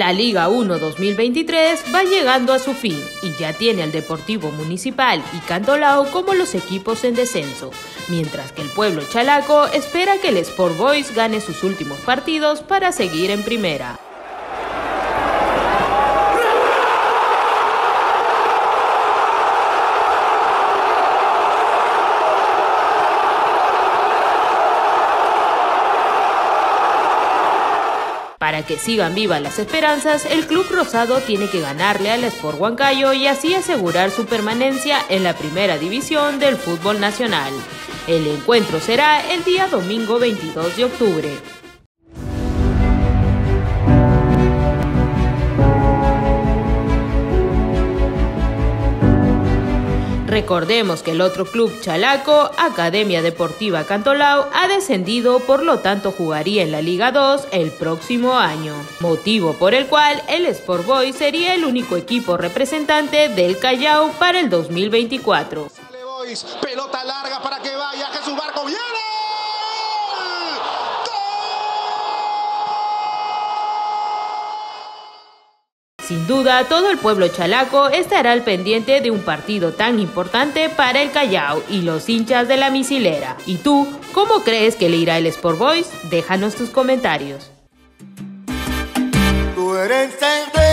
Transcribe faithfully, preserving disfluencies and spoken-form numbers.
La Liga uno dos mil veintitrés va llegando a su fin y ya tiene al Deportivo Municipal y Cantolao como los equipos en descenso, mientras que el pueblo chalaco espera que el Sport Boys gane sus últimos partidos para seguir en primera. Para que sigan vivas las esperanzas, el club rosado tiene que ganarle al Sport Huancayo y así asegurar su permanencia en la primera división del fútbol nacional. El encuentro será el día domingo veintidós de octubre. Recordemos que el otro club chalaco, Academia Deportiva Cantolao, ha descendido, por lo tanto jugaría en la Liga dos el próximo año, motivo por el cual el Sport Boys sería el único equipo representante del Callao para el dos mil veinticuatro. Sale Boys, pelota larga para que vaya Jesús Barco, ¡viene! Sin duda, todo el pueblo chalaco estará al pendiente de un partido tan importante para el Callao y los hinchas de la misilera. ¿Y tú, cómo crees que le irá el Sport Boys? Déjanos tus comentarios. Tú eres el